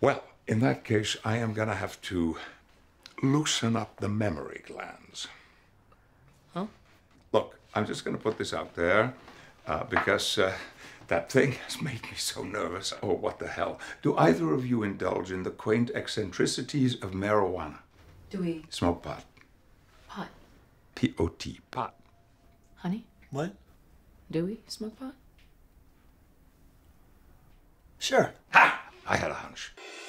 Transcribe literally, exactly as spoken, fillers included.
Well, in that case, I am gonna have to loosen up the memory glands. Huh? Look, I'm just gonna put this out there uh, because uh, that thing has made me so nervous. Oh, what the hell? Do either of you indulge in the quaint eccentricities of marijuana? Do we? Smoke pot. Pot. P O T, pot. Honey? What? Do we smoke pot? Sure. Ha! I had a hunch.